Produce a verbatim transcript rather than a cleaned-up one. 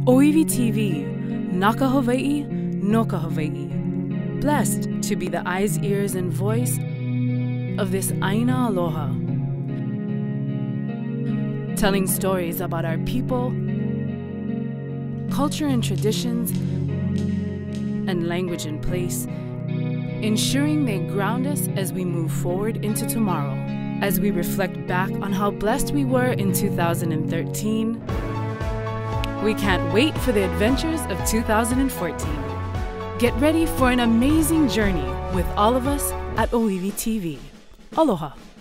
ʻŌiwi T V, na Ka Hawaiʻi, no Ka Hawaiʻi. Blessed to be the eyes, ears, and voice of this ʻāina Aloha. Telling stories about our people, culture and traditions, and language and place, ensuring they ground us as we move forward into tomorrow. As we reflect back on how blessed we were in two thousand thirteen, we can't wait for the adventures of two thousand fourteen. Get ready for an amazing journey with all of us at ʻŌiwi T V. Aloha.